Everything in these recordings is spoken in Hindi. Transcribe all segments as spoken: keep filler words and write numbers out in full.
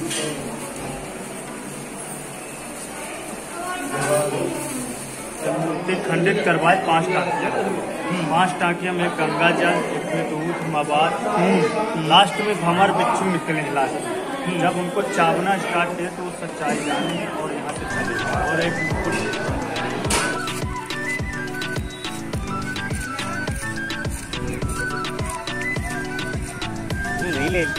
मूर्ति खंडित करवाए पांच टाँकियाँ, पांच टाँकियाँ में गंगा जल, एक में दूध मवाद, लास्ट में भंवर बिच्छू निकले लास्ट में। जब उनको चावना स्टार्ट किया तो वो सच्चाई जानी और यहाँ से चले और एक नहीं ले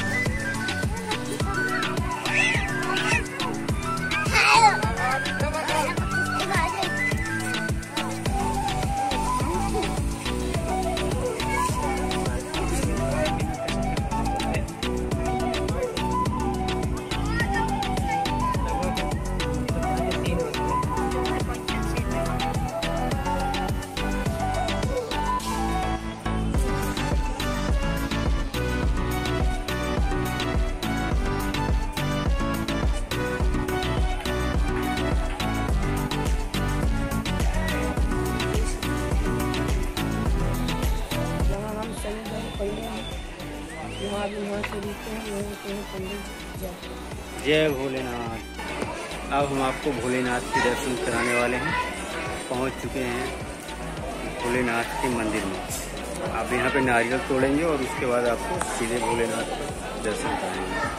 जय भोलेनाथ। अब हम आपको भोलेनाथ के दर्शन कराने वाले हैं। पहुंच चुके हैं भोलेनाथ के मंदिर में। आप यहाँ पे नारियल तोड़ेंगे और उसके बाद आपको सीधे भोलेनाथ का दर्शन कराएंगे।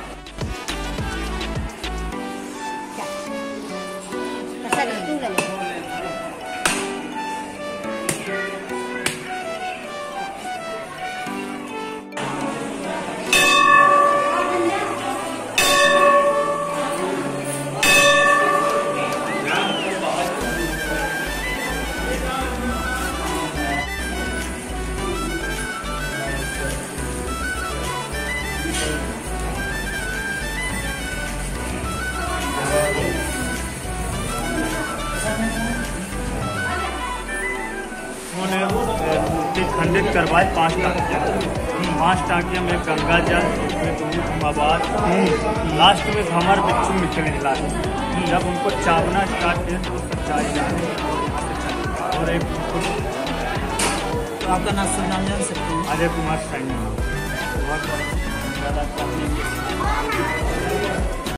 मूर्ति खंडित करवाए पांच टाँकियाँ, पांच टाँकियाँ में गंगा जल, एक में दूध मवाद, लास्ट में भंवर बिच्छू निकले लास्ट में। जब उनको चावना स्टार्ट किया तो सच्चाई जानी और यहाँ से चले और एक तो आपका नाम सुन नाम जान सकते हैं? अजय कुमार सैनी। बहुत ज़्यादा